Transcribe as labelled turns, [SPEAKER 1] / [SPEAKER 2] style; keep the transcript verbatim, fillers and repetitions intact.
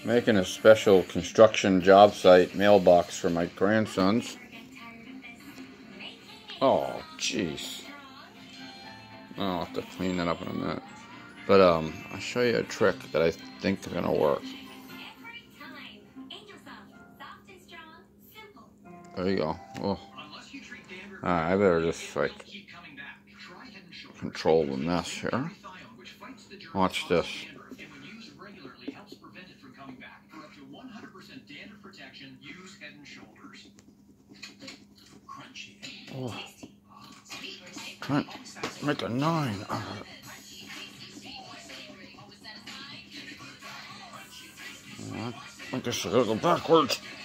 [SPEAKER 1] Making a special construction job site mailbox for my grandsons. Oh, jeez. I'll have to clean that up in a minute. But um, I'll show you a trick that I think is gonna work. There you go. Oh. Alright, I better just like control the mess here. Watch this. Oh. Trying to make a nine out of it. I think I should go backwards.